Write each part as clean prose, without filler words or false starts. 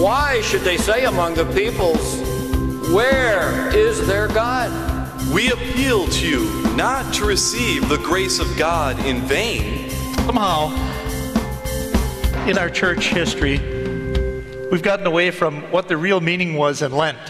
Why should they say among the peoples, where is their God? We appeal to you not to receive the grace of God in vain. Somehow, in our church history, we've gotten away from what the real meaning was in Lent.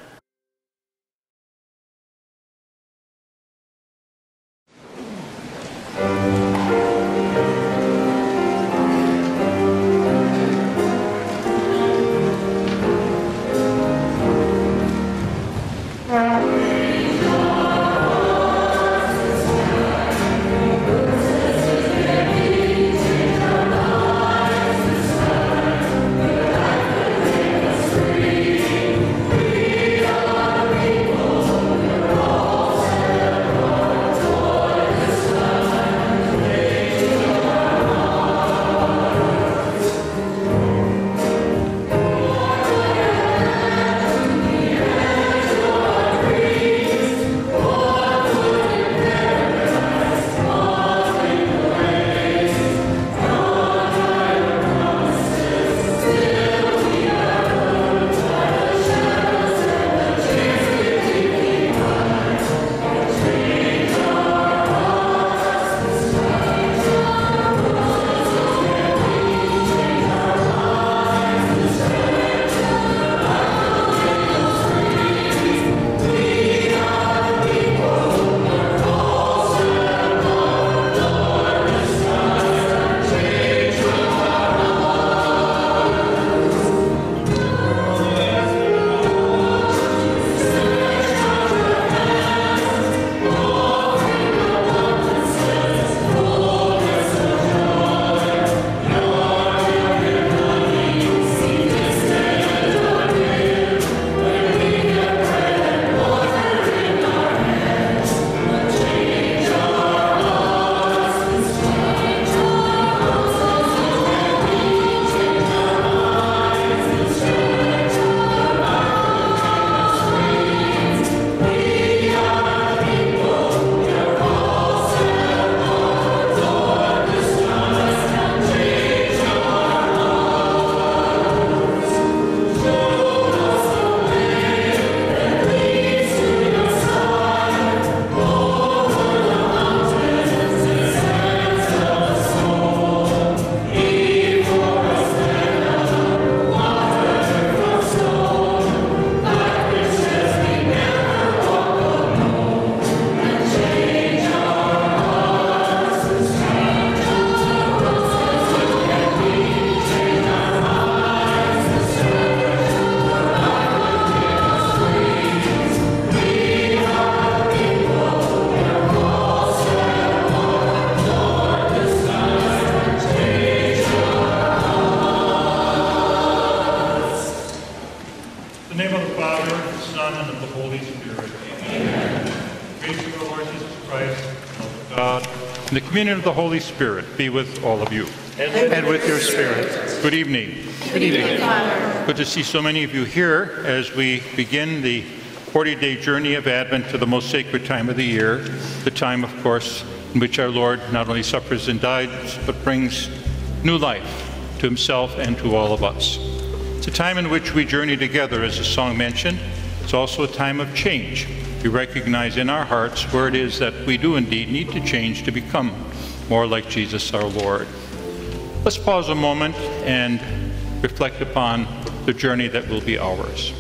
And the communion of the Holy Spirit be with all of you. And with your spirit. Good evening. Good evening, Father. Good to see so many of you here as we begin the 40-day journey of Advent to the most sacred time of the year, the time, of course, in which our Lord not only suffers and dies, but brings new life to himself and to all of us. It's a time in which we journey together, as the song mentioned. It's also a time of change. We recognize in our hearts where it is that we do indeed need to change to become more like Jesus our Lord. Let's pause a moment and reflect upon the journey that will be ours.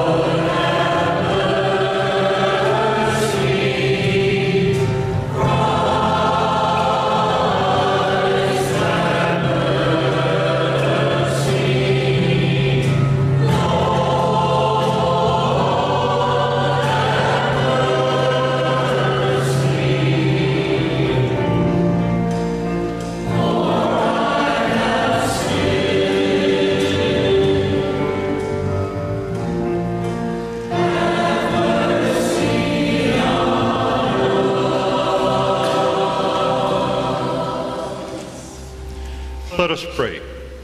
Christ. let us pray.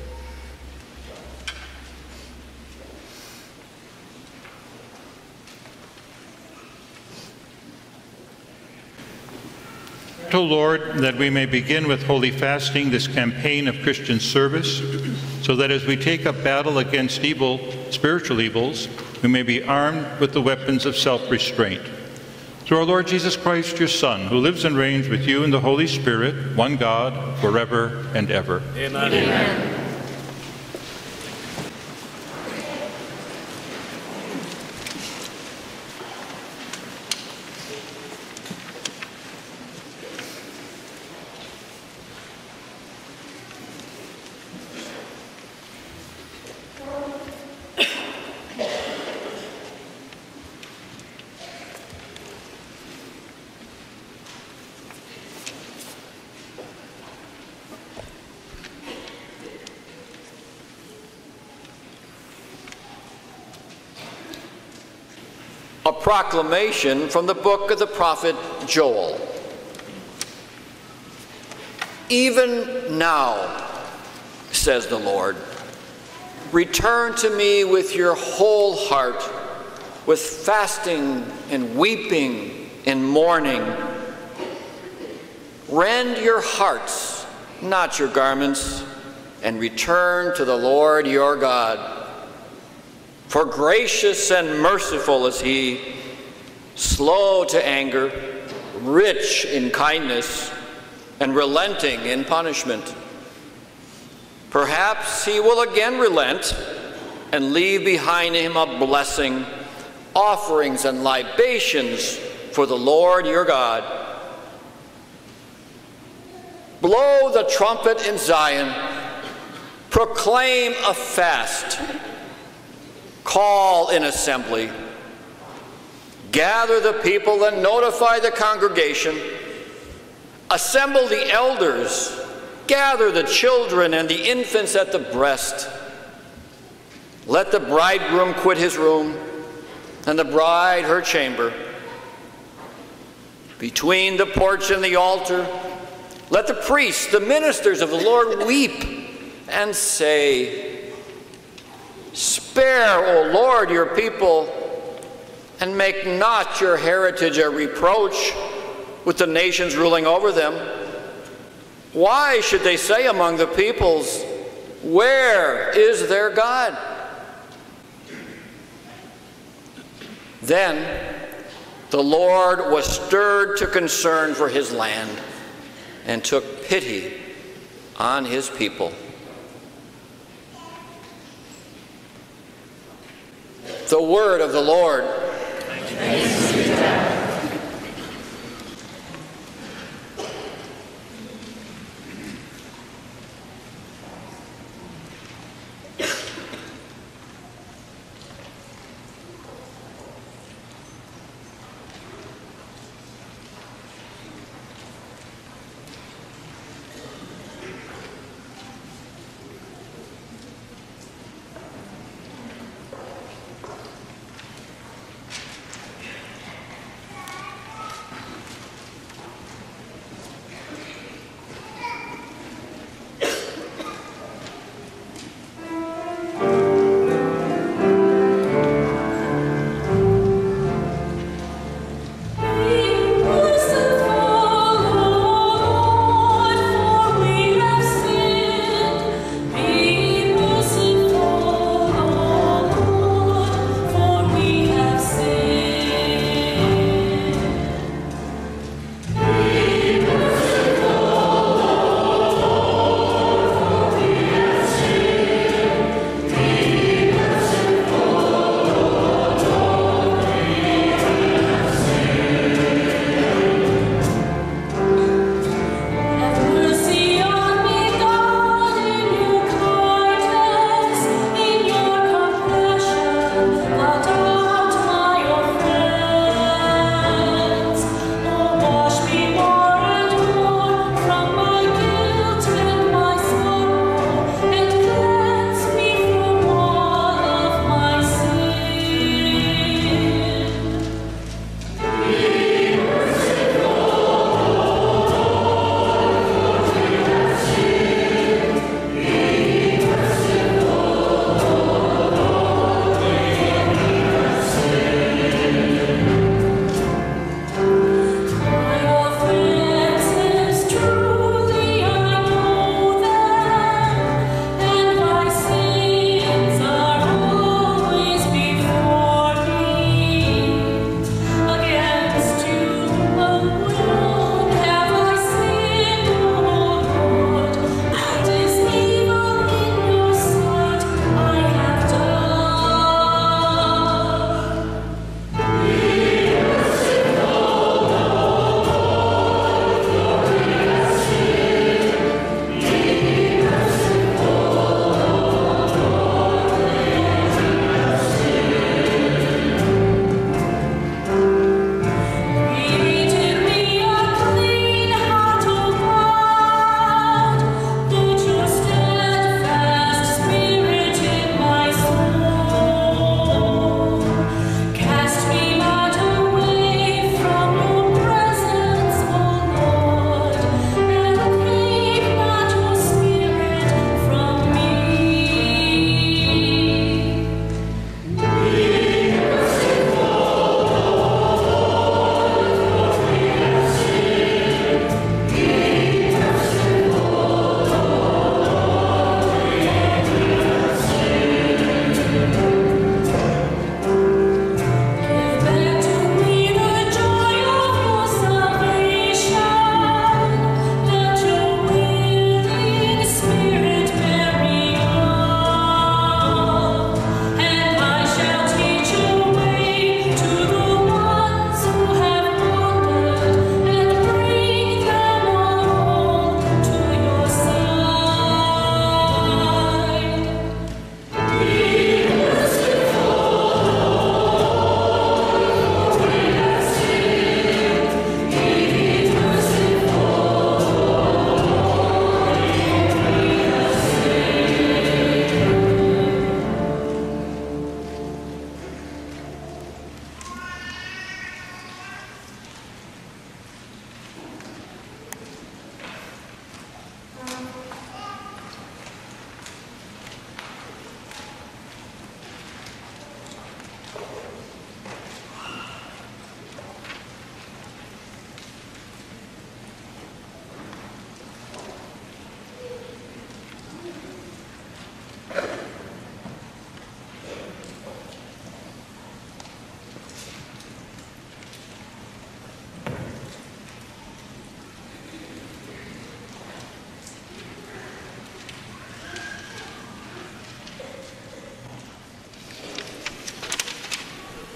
O Lord, that we may begin with holy fasting this campaign of Christian service, so that as we take up battle against evil, spiritual evils, we may be armed with the weapons of self-restraint. Through our Lord Jesus Christ, your Son, who lives and reigns with you in the Holy Spirit, one God, forever and ever. Amen. Amen. A proclamation from the book of the prophet Joel. Even now, says the Lord, return to me with your whole heart, with fasting and weeping and mourning. Rend your hearts, not your garments, and return to the Lord your God. For gracious and merciful is he, slow to anger, rich in kindness, and relenting in punishment. Perhaps he will again relent and leave behind him a blessing, offerings and libations for the Lord your God. Blow the trumpet in Zion, proclaim a fast, call an assembly, gather the people and notify the congregation, assemble the elders, gather the children and the infants at the breast. Let the bridegroom quit his room and the bride her chamber. Between the porch and the altar, let the priests, the ministers of the Lord, weep and say, spare, O Lord, your people, and make not your heritage a reproach with the nations ruling over them. Why should they say among the peoples, where is their God? Then the Lord was stirred to concern for his land and took pity on his people. The word of the Lord. Thanks be to God.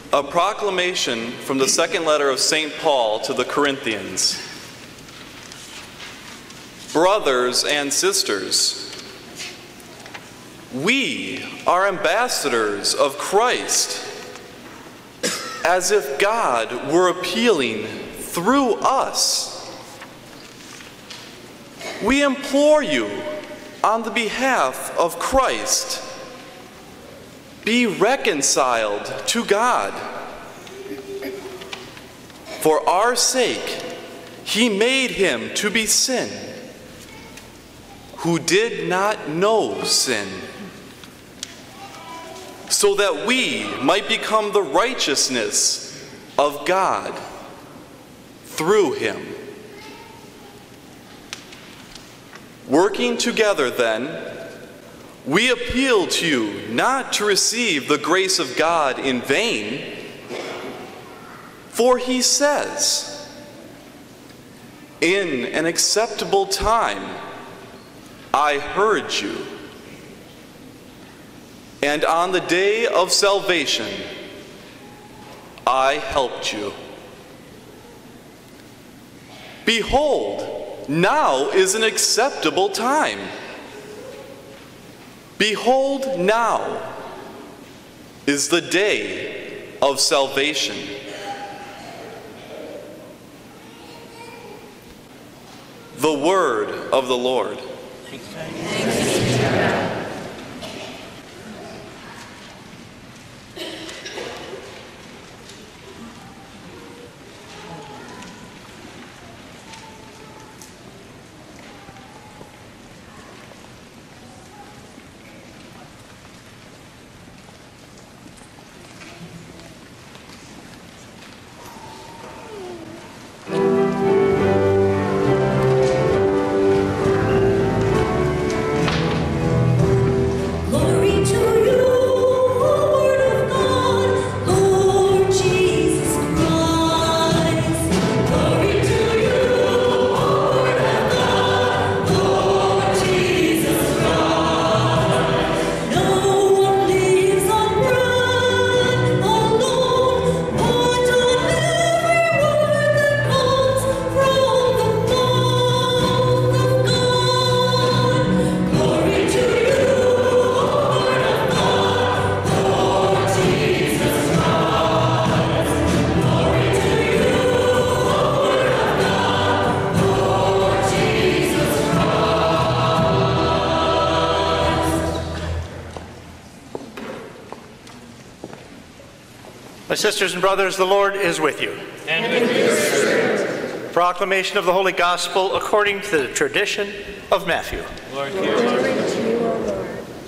A proclamation from the second letter of St. Paul to the Corinthians. Brothers and sisters, we are ambassadors of Christ, as if God were appealing through us. We implore you on the behalf of Christ, be reconciled to God. For our sake, he made him to be sin, who did not know sin, so that we might become the righteousness of God through him. Working together then, we appeal to you not to receive the grace of God in vain, for he says, "In an acceptable time I heard you, and on the day of salvation I helped you." Behold, now is an acceptable time. Behold, now is the day of salvation. The word of the Lord. My sisters and brothers, the Lord is with you. And with your spirit. Proclamation of the Holy Gospel according to the tradition of Matthew. Lord, hear us. Glory to you, O Lord.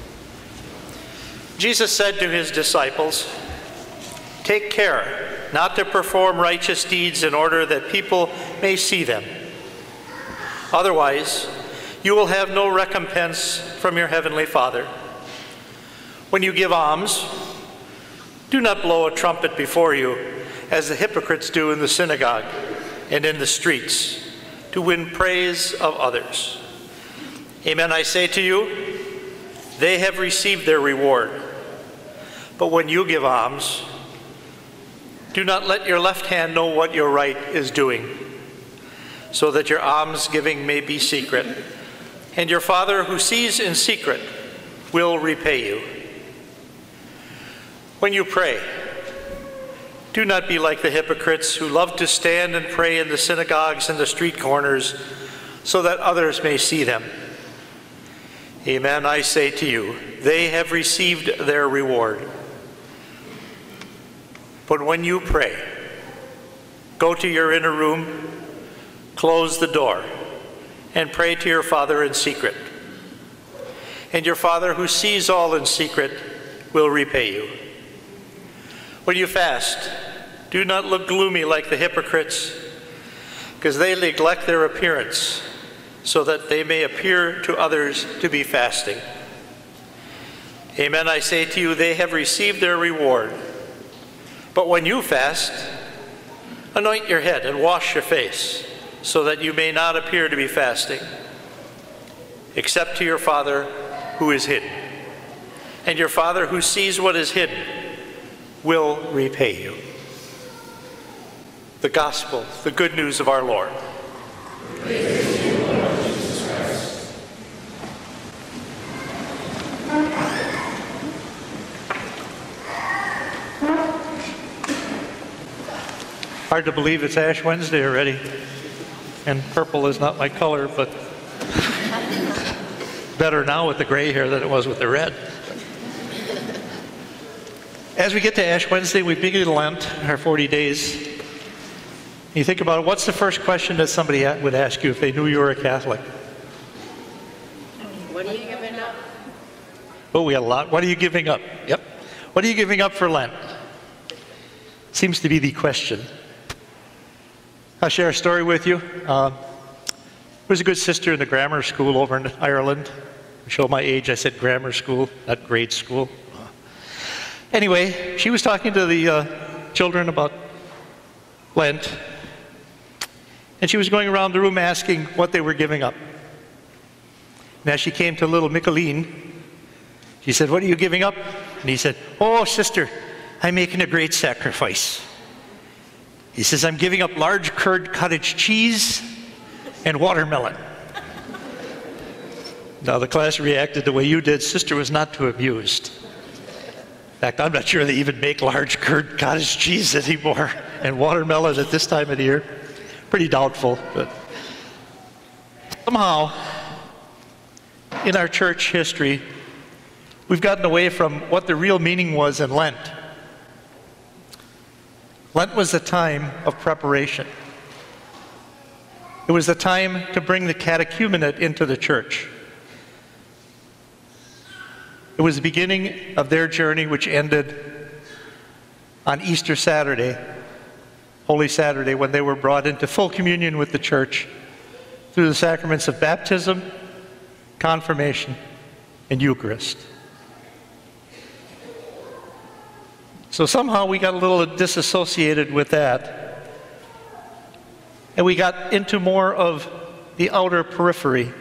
Jesus said to his disciples, "Take care not to perform righteous deeds in order that people may see them. Otherwise, you will have no recompense from your heavenly Father. When you give alms, do not blow a trumpet before you, as the hypocrites do in the synagogue and in the streets, to win praise of others. Amen, I say to you, they have received their reward. But when you give alms, do not let your left hand know what your right is doing, so that your almsgiving may be secret, and your Father who sees in secret will repay you. When you pray, do not be like the hypocrites who love to stand and pray in the synagogues and the street corners, so that others may see them. Amen, I say to you, they have received their reward. But when you pray, go to your inner room, close the door, and pray to your Father in secret. And your Father who sees all in secret will repay you. When you fast, do not look gloomy like the hypocrites, because they neglect their appearance, so that they may appear to others to be fasting. Amen, I say to you, they have received their reward. But when you fast, anoint your head and wash your face, so that you may not appear to be fasting, except to your Father who is hidden. And your Father who sees what is hidden will repay you. The gospel, the good news of our Lord. Praise to you, Lord Jesus Christ. Hard to believe it's Ash Wednesday already, and purple is not my color, but better now with the gray hair than it was with the red. As we get to Ash Wednesday, we begin Lent, our 40 days. You think about it, what's the first question that somebody would ask you if they knew you were a Catholic? What are you giving up? Oh, we had a lot. What are you giving up? Yep. What are you giving up for Lent? Seems to be the question. I'll share a story with you. There was a good sister in the grammar school over in Ireland. To show my age, I said grammar school, not grade school. Anyway, she was talking to the children about Lent, and she was going around the room asking what they were giving up. And as she came to little Micheline, she said, "What are you giving up?" And he said, "Oh, sister, I'm making a great sacrifice." He says, "I'm giving up large curd cottage cheese and watermelon." Now the class reacted the way you did. Sister was not too amused. In fact, I'm not sure they even make large curd cottage cheese anymore, and watermelon at this time of the year. Pretty doubtful, but somehow in our church history, we've gotten away from what the real meaning was in Lent. Lent was a time of preparation. It was the time to bring the catechumenate into the church. It was the beginning of their journey, which ended on Easter Saturday, Holy Saturday, when they were brought into full communion with the church through the sacraments of baptism, confirmation, and Eucharist. So somehow we got a little disassociated with that, and we got into more of the outer periphery.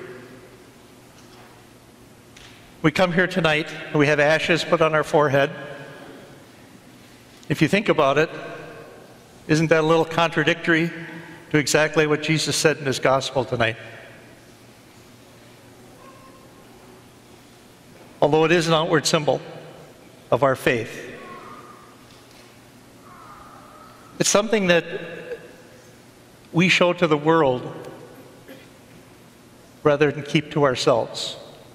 We come here tonight and we have ashes put on our forehead. If you think about it, isn't that a little contradictory to exactly what Jesus said in his gospel tonight? Although it is an outward symbol of our faith, it's something that we show to the world rather than keep to ourselves.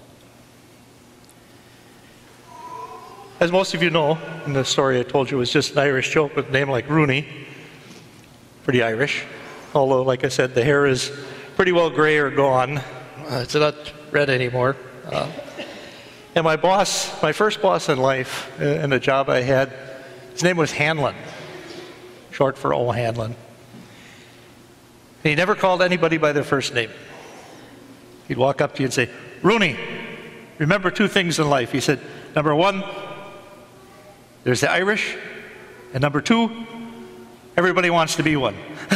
As most of you know, and the story I told you was just an Irish joke with a name like Rooney. Pretty Irish. Although, like I said, the hair is pretty well gray or gone. It's not red anymore. And my boss, my first boss in life, in the job I had, his name was Hanlon, short for O. Hanlon. And he never called anybody by their first name. He'd walk up to you and say, "Rooney, remember two things in life." He said, "Number one, there's the Irish, and number two, everybody wants to be one."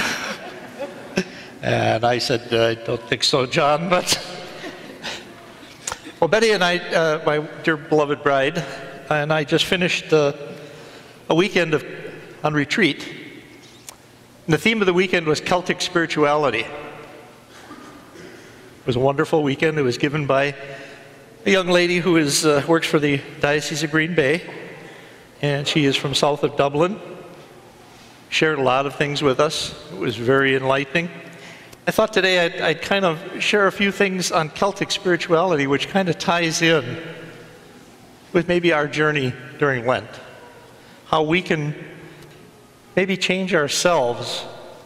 And I said, "I don't think so, John," but... Well, Betty and I, my dear beloved bride, and I just finished a weekend on retreat. And the theme of the weekend was Celtic spirituality. It was a wonderful weekend. It was given by a young lady who works for the Diocese of Green Bay, and she is from south of Dublin. Shared a lot of things with us. It was very enlightening. I thought today I'd kind of share a few things on Celtic spirituality, which kind of ties in with maybe our journey during Lent. How we can maybe change ourselves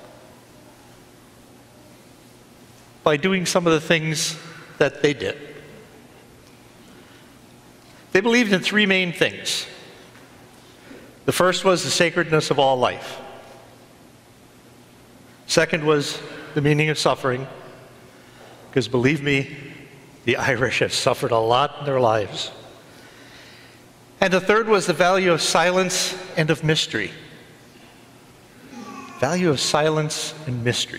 by doing some of the things that they did. They believed in three main things. The first was the sacredness of all life. Second was the meaning of suffering, because believe me, the Irish have suffered a lot in their lives. And the third was the value of silence and of mystery. Value of silence and mystery.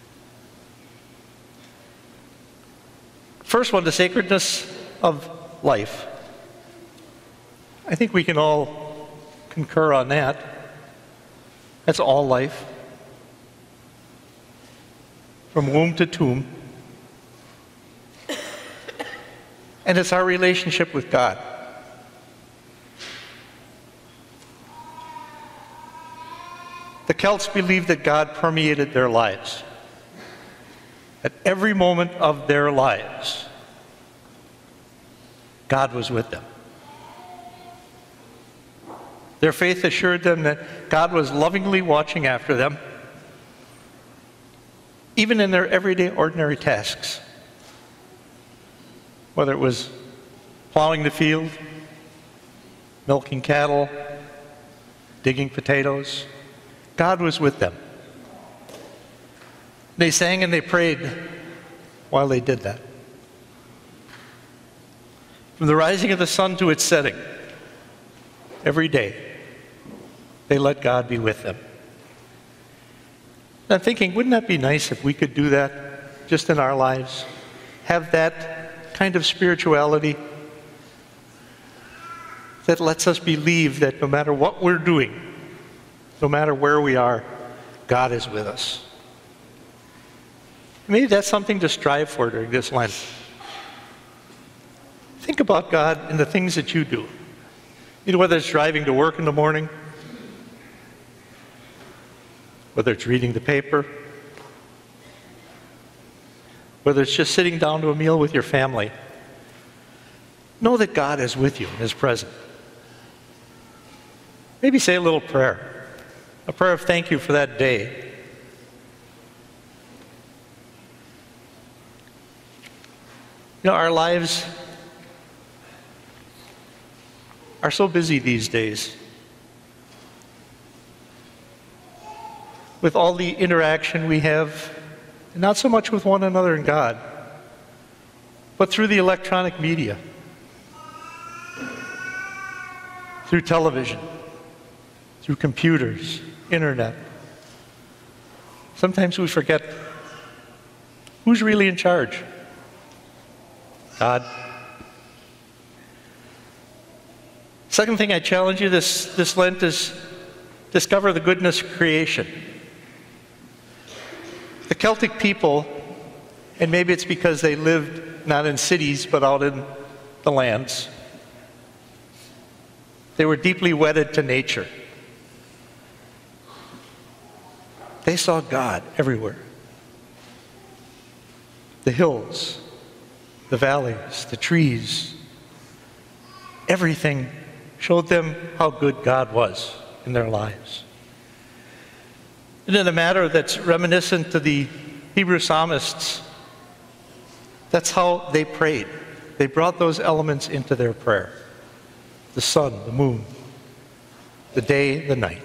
First one, the sacredness of life. I think we can all concur on that. That's all life. From womb to tomb. And it's our relationship with God. The Celts believed that God permeated their lives. At every moment of their lives, God was with them. Their faith assured them that God was lovingly watching after them, even in their everyday, ordinary tasks. Whether it was plowing the field, milking cattle, digging potatoes, God was with them. They sang and they prayed while they did that. From the rising of the sun to its setting, every day, they let God be with them. And I'm thinking, wouldn't that be nice if we could do that just in our lives? Have that kind of spirituality that lets us believe that no matter what we're doing, no matter where we are, God is with us. Maybe that's something to strive for during this Lent. Think about God and the things that you do. You know, whether it's driving to work in the morning, whether it's reading the paper, whether it's just sitting down to a meal with your family. Know that God is with you and is present. Maybe say a little prayer. A prayer of thank you for that day. You know, our lives are so busy these days with all the interaction we have, not so much with one another and God, but through the electronic media, through television, through computers, internet. Sometimes we forget who's really in charge. God. Second thing I challenge you this Lent is discover the goodness of creation. The Celtic people, and maybe it's because they lived not in cities but out in the lands, they were deeply wedded to nature. They saw God everywhere. The hills, the valleys, the trees, everything showed them how good God was in their lives. And in a matter that's reminiscent to the Hebrew psalmists, that's how they prayed. They brought those elements into their prayer. The sun, the moon, the day, the night.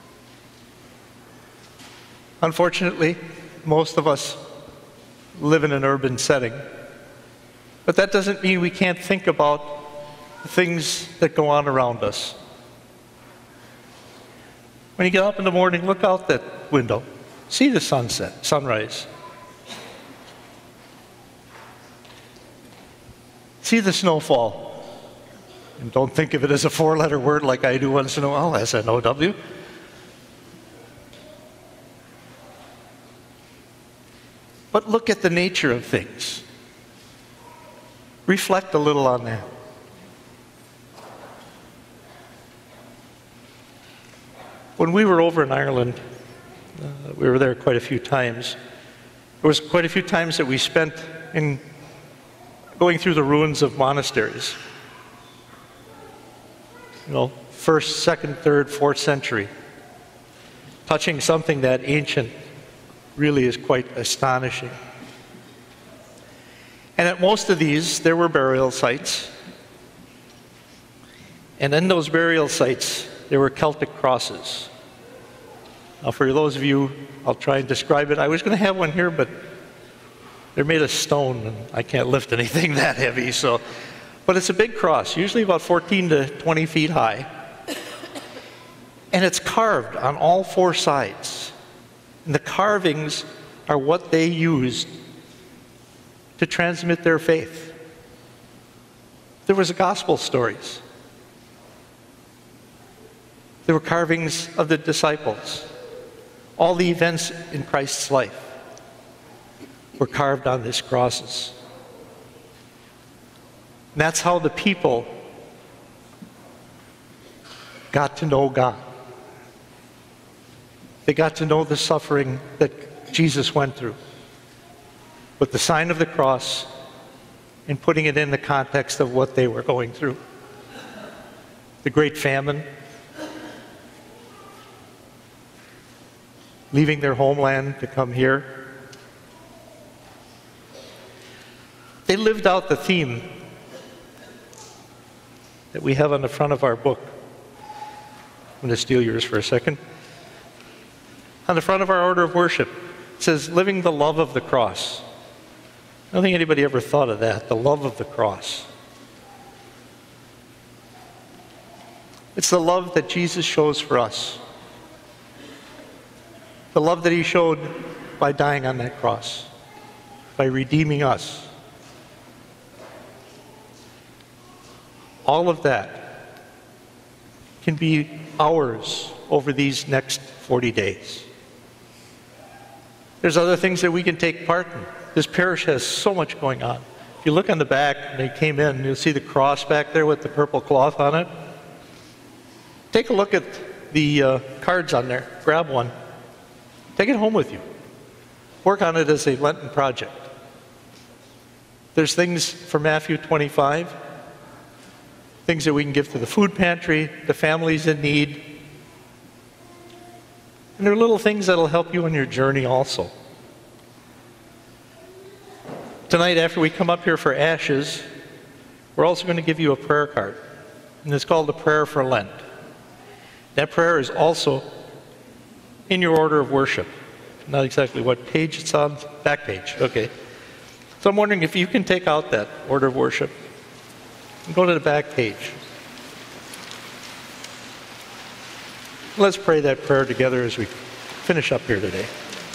Unfortunately, most of us live in an urban setting. But that doesn't mean we can't think about the things that go on around us. When you get up in the morning, look out that window. See the sunset, sunrise. See the snowfall. And don't think of it as a four-letter word like I do once in a while, S-N-O-W. But look at the nature of things. Reflect a little on that. When we were over in Ireland, we were there quite a few times. There was quite a few times that we spent in going through the ruins of monasteries. You know, 1st, 2nd, 3rd, 4th century. Touching something that ancient really is quite astonishing. And at most of these, there were burial sites. And in those burial sites, there were Celtic crosses. Now, for those of you, I'll try and describe it. I was going to have one here, but they're made of stone, and I can't lift anything that heavy. But it's a big cross, usually about 14 to 20 feet high. And it's carved on all four sides. And the carvings are what they used to transmit their faith. There was gospel stories. There were carvings of the disciples. All the events in Christ's life were carved on these crosses. And that's how the people got to know God. They got to know the suffering that Jesus went through, with the sign of the cross and putting it in the context of what they were going through. The great famine, leaving their homeland to come here. They lived out the theme that we have on the front of our book. I'm going to steal yours for a second. On the front of our order of worship, it says, living the love of the cross. I don't think anybody ever thought of that, the love of the cross. It's the love that Jesus shows for us. The love that he showed by dying on that cross, by redeeming us. All of that can be ours over these next 40 days. There's other things that we can take part in. This parish has so much going on. If you look on the back, when they came in, you'll see the cross back there with the purple cloth on it. Take a look at the cards on there. Grab one. Take it home with you. Work on it as a Lenten project. There's things for Matthew 25, things that we can give to the food pantry, the families in need. And there are little things that'll help you on your journey also. Tonight, after we come up here for ashes, we're also going to give you a prayer card. And it's called the Prayer for Lent. That prayer is also in your order of worship. Not exactly what page it's on, back page, okay. So I'm wondering if you can take out that order of worship and go to the back page. Let's pray that prayer together as we finish up here today.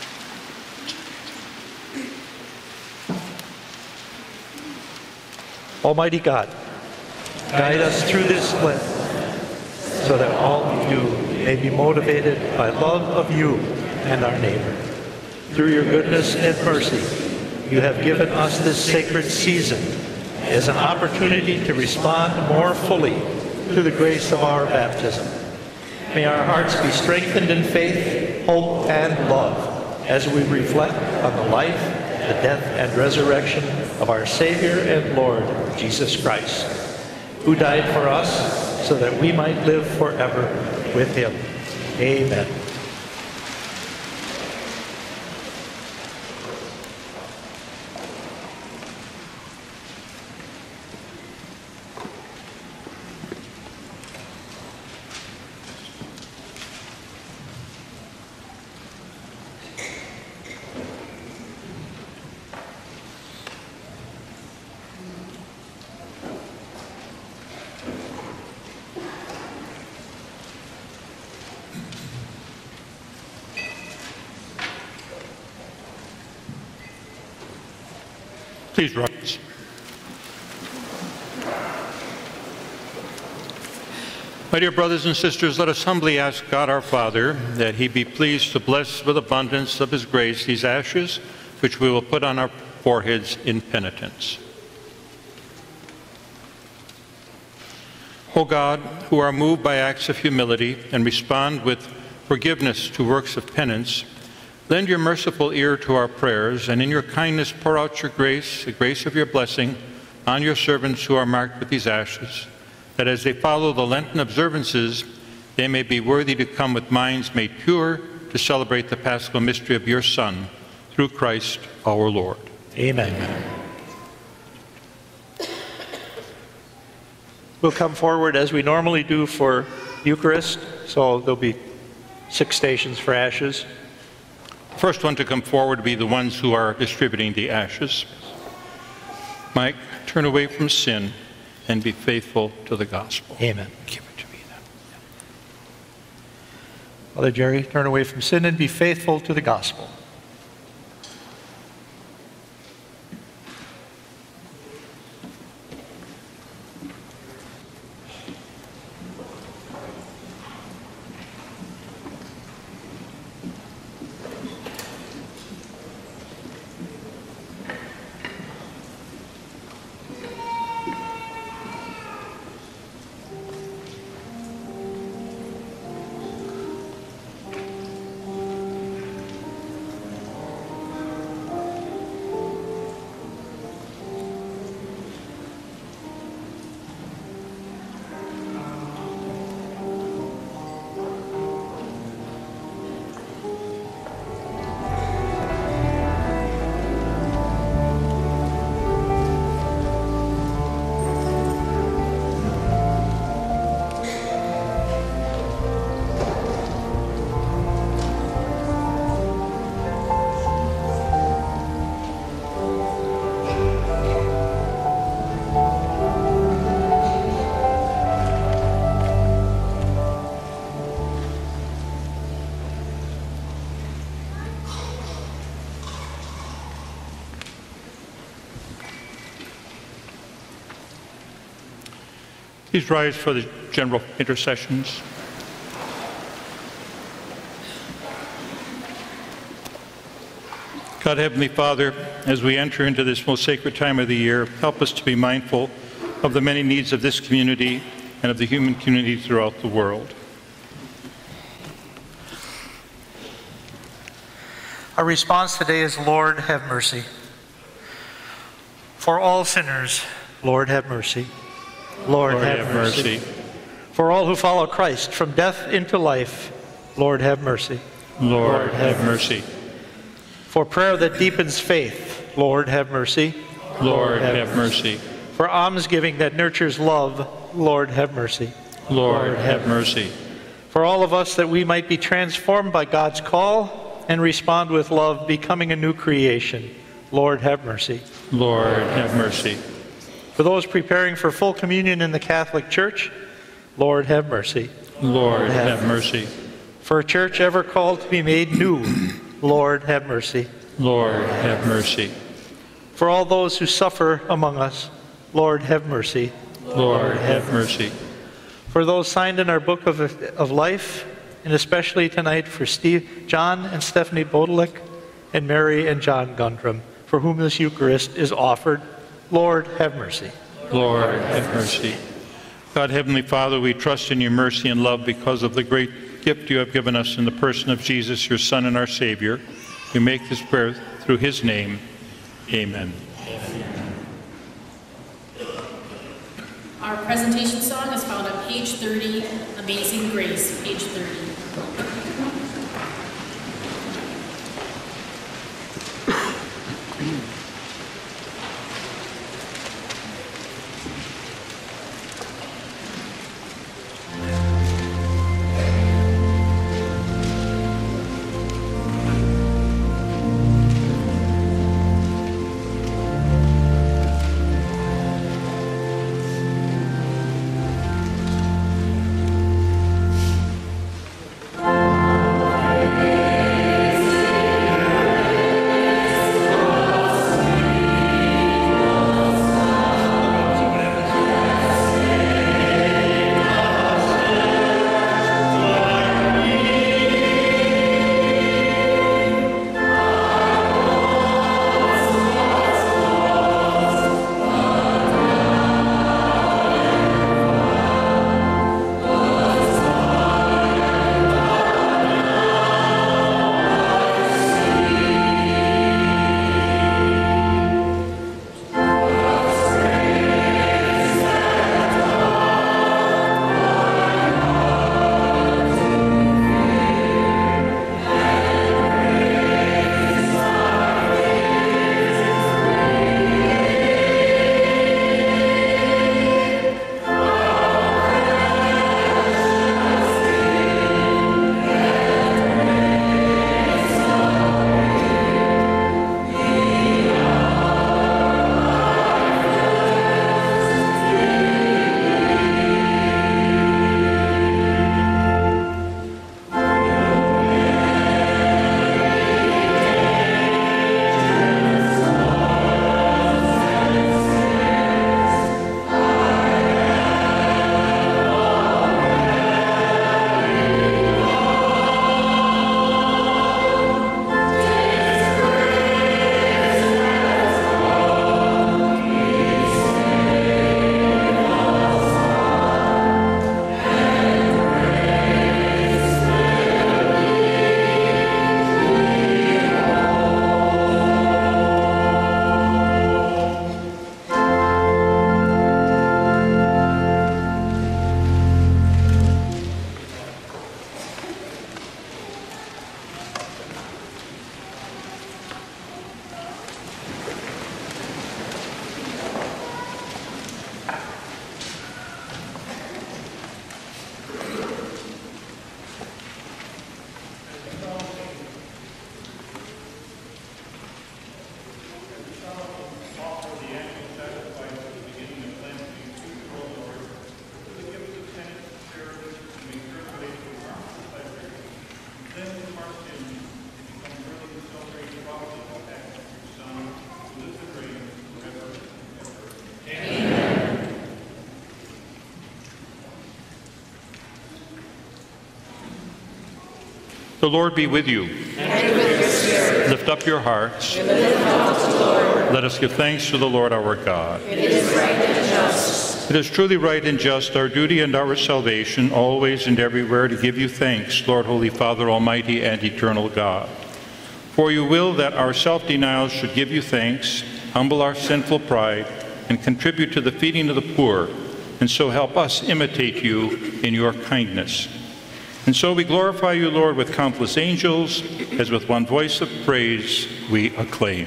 Almighty God, guide us through this Lent so that all we do may be motivated by love of you and our neighbor. Through your goodness and mercy, you have given us this sacred season as an opportunity to respond more fully to the grace of our baptism. May our hearts be strengthened in faith, hope, and love as we reflect on the life, the death, and resurrection of our Savior and Lord, Jesus Christ, who died for us so that we might live forever with him. Amen. Please rise. My dear brothers and sisters, let us humbly ask God our Father that he be pleased to bless with abundance of his grace these ashes which we will put on our foreheads in penitence. O God, who are moved by acts of humility and respond with forgiveness to works of penance, lend your merciful ear to our prayers, and in your kindness pour out your grace, the grace of your blessing, on your servants who are marked with these ashes, that as they follow the Lenten observances, they may be worthy to come with minds made pure to celebrate the Paschal mystery of your Son, through Christ our Lord. Amen. We'll come forward as we normally do for Eucharist, so there'll be 6 stations for ashes. First one to come forward will be the ones who are distributing the ashes. Mike, turn away from sin and be faithful to the gospel. Amen. Give it to me then. Father Jerry, turn away from sin and be faithful to the gospel. Please rise for the general intercessions. God, Heavenly Father, as we enter into this most sacred time of the year, help us to be mindful of the many needs of this community and of the human community throughout the world. Our response today is, Lord, have mercy. For all sinners, Lord, have mercy. Lord, have mercy. For all who follow Christ from death into life, Lord, have mercy. Lord, have mercy. For prayer that deepens faith, Lord, have mercy. Lord, have mercy. For almsgiving that nurtures love, Lord, have mercy. Lord, have mercy. For all of us, that we might be transformed by God's call and respond with love, becoming a new creation, Lord, have mercy. Lord, have mercy. For those preparing for full communion in the Catholic Church, Lord, have mercy. Lord, have mercy. For a church ever called to be made new, Lord, have mercy. Lord, have mercy. For all those who suffer among us, Lord, have mercy. Lord, have mercy. For those signed in our book of life, and especially tonight for John and Stephanie Bodelick, and Mary and John Gundrum, for whom this Eucharist is offered, Lord, have mercy. Lord, have mercy. God, Heavenly Father, we trust in your mercy and love because of the great gift you have given us in the person of Jesus, your Son and our Savior. We make this prayer through his name. Amen. Our presentation song is found on page 30, Amazing Grace, page 30. The Lord be with you. And with your spirit. Lift up your hearts. We lift up to the Lord. Let us give thanks to the Lord our God. It is right and just. It is truly right and just, our duty and our salvation, always and everywhere to give you thanks, Lord, Holy Father, Almighty and eternal God. For you will that our self-denials should give you thanks, humble our sinful pride, and contribute to the feeding of the poor, and so help us imitate you in your kindness. And so we glorify you, Lord, with countless angels, as with one voice of praise we acclaim.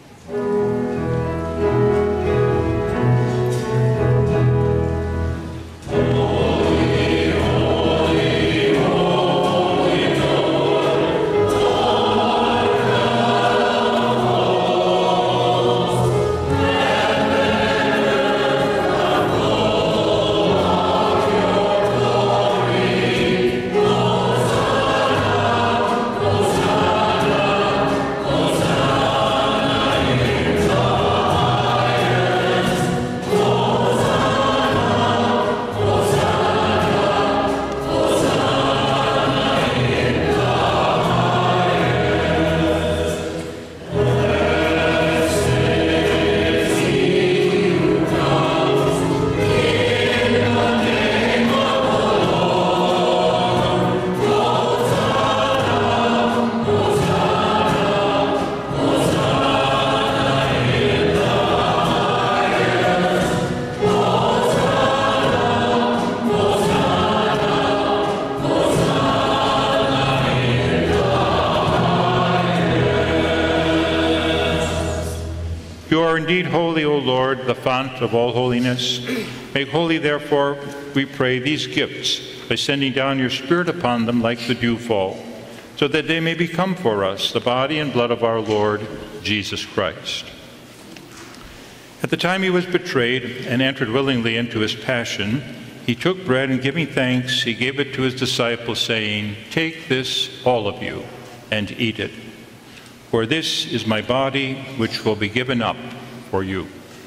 You are indeed holy, O Lord, the fount of all holiness. Make holy, therefore, we pray, these gifts by sending down your Spirit upon them like the dewfall, so that they may become for us the body and blood of our Lord Jesus Christ. At the time he was betrayed and entered willingly into his passion, he took bread and giving thanks, he gave it to his disciples, saying, "Take this, all of you, and eat it. For this is my body, which will be given up for you."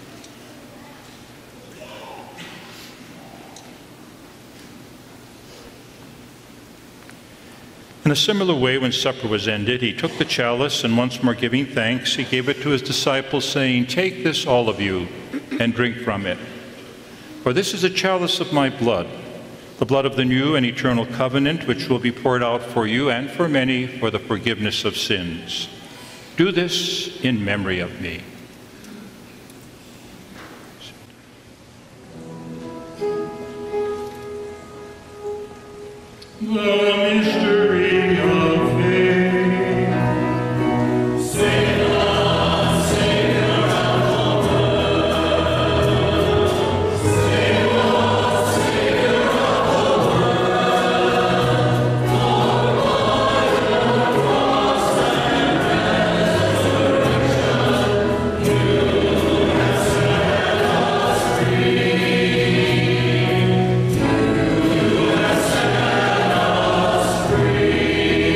In a similar way, when supper was ended, he took the chalice, and once more giving thanks, he gave it to his disciples, saying, "Take this, all of you, and drink from it. For this is a chalice of my blood, the blood of the new and eternal covenant, which will be poured out for you and for many for the forgiveness of sins. Do this in memory of me." The mystery of faith. Savior of the world. Savior of the world. Lord, the cross and resurrection, you have set us free. You have set us free.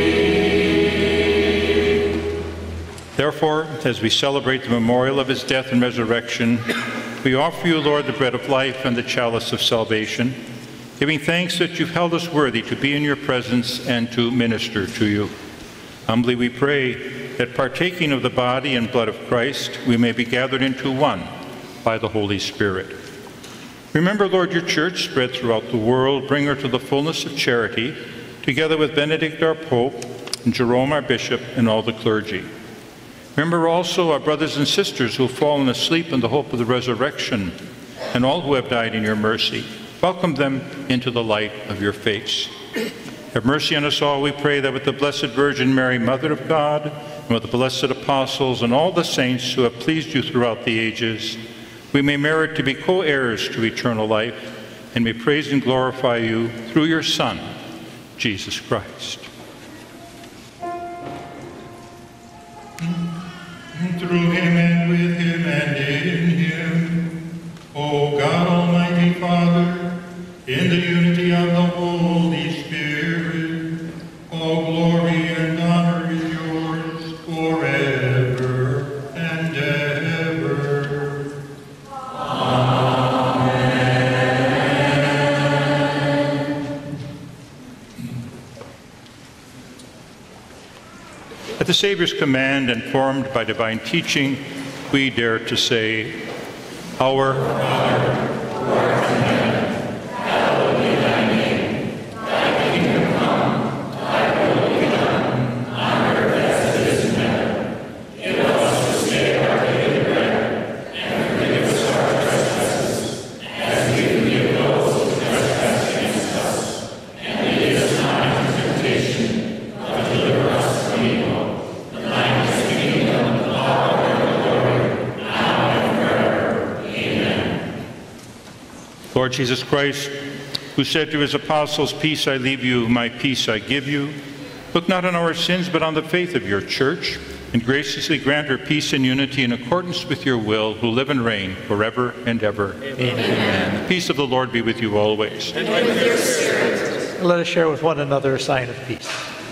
Therefore, as we celebrate the memorial of his death and resurrection, we offer you, Lord, the bread of life and the chalice of salvation, giving thanks that you've held us worthy to be in your presence and to minister to you. Humbly we pray that partaking of the body and blood of Christ, we may be gathered into one by the Holy Spirit. Remember, Lord, your church spread throughout the world. Bring her to the fullness of charity, together with Benedict our Pope, and Jerome our Bishop, and all the clergy. Remember also our brothers and sisters who have fallen asleep in the hope of the resurrection, and all who have died in your mercy. Welcome them into the light of your face. Have mercy on us all, we pray, that with the Blessed Virgin Mary, Mother of God, and with the blessed apostles and all the saints who have pleased you throughout the ages, we may merit to be co-heirs to eternal life, and may praise and glorify you through your Son, Jesus Christ. Through him and with him and in him, O God, Almighty Father, in the unity of the Holy Spirit, all glory and honor is yours forever and ever. Amen. At the Savior's command and formed by divine teaching, we dare to say, Our Father, who art in heaven, hallowed be thy name. Thy kingdom come, thy will be done, on earth as it is in heaven. Give us this day our daily bread, and forgive us our trespasses, as we forgive those who trespass against us. And lead us not into temptation, but deliver us from evil. For thine is the kingdom, the power, and the glory, now and forever. Amen. Lord Jesus Christ, who said to his apostles, Peace I leave you, my peace I give you, look not on our sins, but on the faith of your church, and graciously grant her peace and unity in accordance with your will, who live and reign forever and ever. Amen. The peace of the Lord be with you always. And with your spirit. Let us share with one another a sign of peace.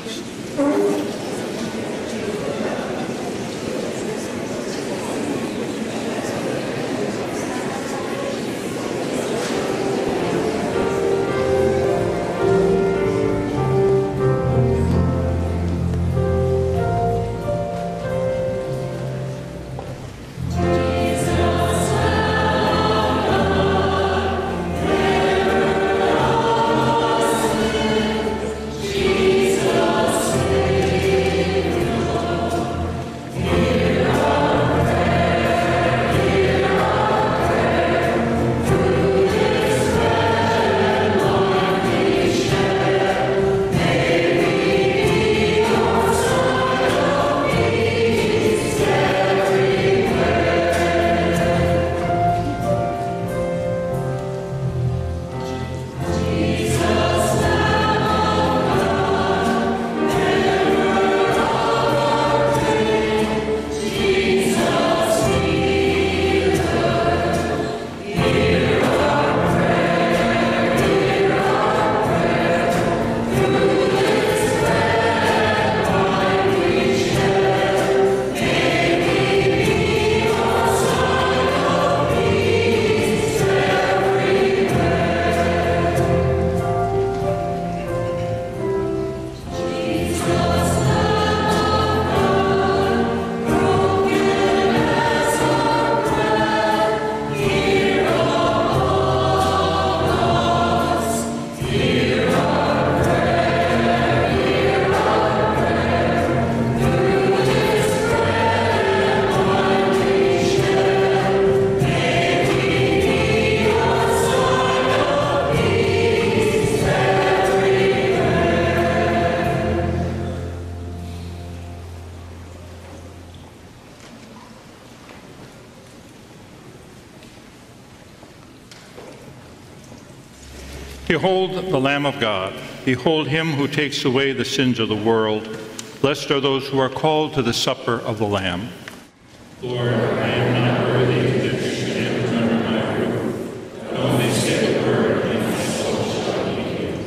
Behold the Lamb of God. Behold him who takes away the sins of the world. Blessed are those who are called to the supper of the Lamb. Lord, I am not worthy that you should enter under my roof, but only say the word, and my soul shall be healed.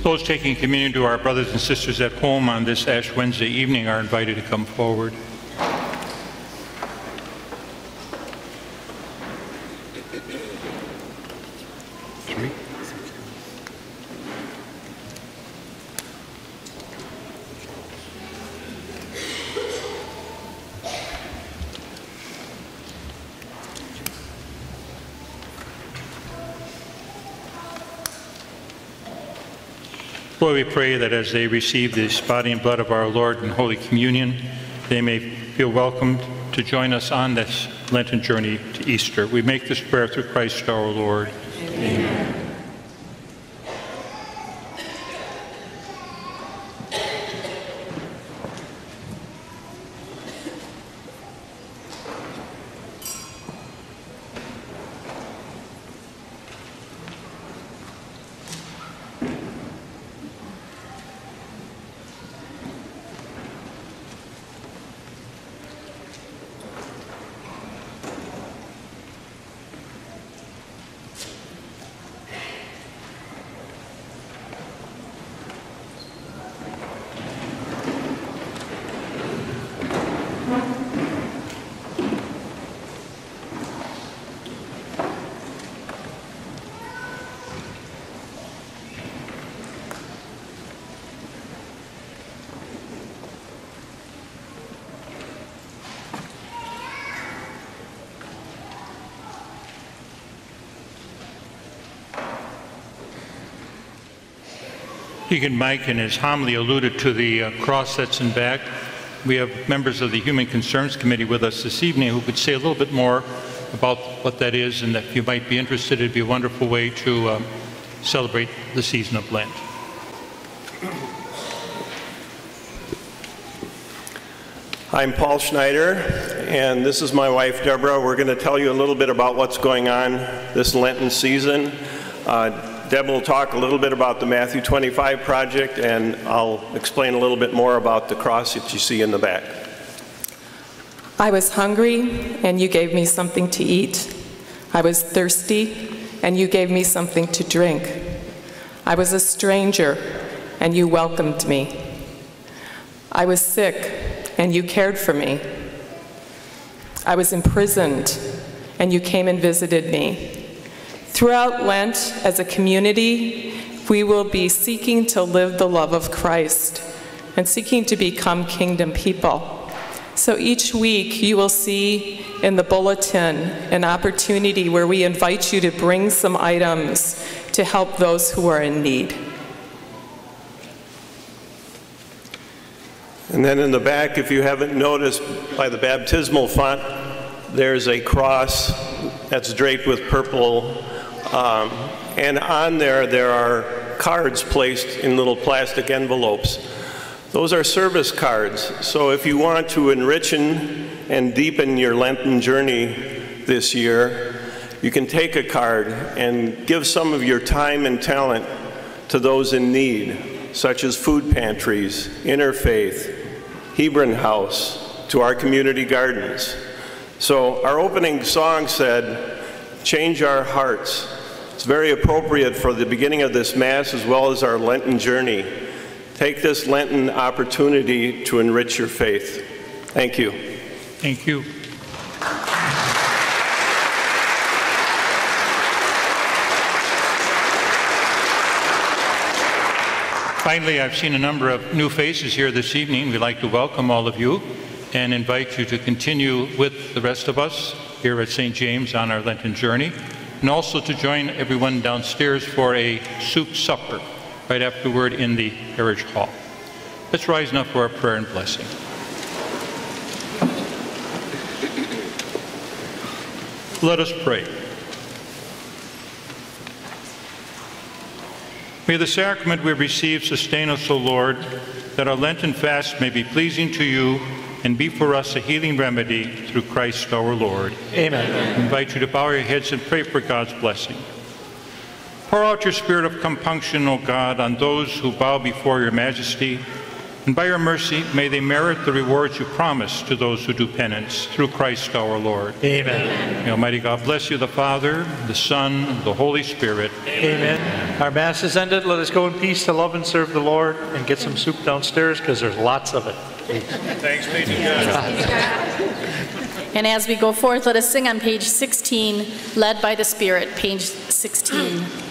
Those taking communion to our brothers and sisters at home on this Ash Wednesday evening are invited to come forward. Lord, we pray that as they receive this body and blood of our Lord in Holy Communion, they may feel welcomed to join us on this Lenten journey to Easter. We make this prayer through Christ our Lord. Amen. Deacon Mike in his homily alluded to the cross that's in back. We have members of the Human Concerns Committee with us this evening who could say a little bit more about what that is, and if you might be interested, it'd be a wonderful way to celebrate the season of Lent. I'm Paul Schneider, and this is my wife, Deborah. We're going to tell you a little bit about what's going on this Lenten season. Deb will talk a little bit about the Matthew 25 project, and I'll explain a little bit more about the cross that you see in the back. I was hungry, and you gave me something to eat. I was thirsty, and you gave me something to drink. I was a stranger, and you welcomed me. I was sick, and you cared for me. I was imprisoned, and you came and visited me. Throughout Lent, as a community, we will be seeking to live the love of Christ and seeking to become kingdom people. So each week, you will see in the bulletin an opportunity where we invite you to bring some items to help those who are in need. And then in the back, if you haven't noticed, by the baptismal font, there's a cross that's draped with purple. And on there are cards placed in little plastic envelopes. Those are service cards. So if you want to enrich and deepen your Lenten journey this year, you can take a card and give some of your time and talent to those in need, such as food pantries, Interfaith, Hebron House, to our community gardens. So our opening song said, "Change our hearts." It's very appropriate for the beginning of this Mass as well as our Lenten journey. Take this Lenten opportunity to enrich your faith. Thank you. Thank you. Finally, I've seen a number of new faces here this evening. We'd like to welcome all of you and invite you to continue with the rest of us here at St. James on our Lenten journey, and also to join everyone downstairs for a soup supper right afterward in the Parish Hall. Let's rise now for our prayer and blessing. Let us pray. May the sacrament we receive sustain us, O Lord, that our Lenten fast may be pleasing to you and be for us a healing remedy through Christ our Lord. Amen. I invite you to bow your heads and pray for God's blessing. Pour out your spirit of compunction, O God, on those who bow before your majesty, And by your mercy, may they merit the rewards you promise to those who do penance, through Christ our Lord. Amen. May Almighty God bless you, the Father, the Son, and the Holy Spirit. Amen. Our Mass is ended. Let us go in peace to love and serve the Lord, and get some soup downstairs, because there's lots of it. Thanks be to God. And as we go forth, let us sing on page 16, Led by the Spirit, page 16.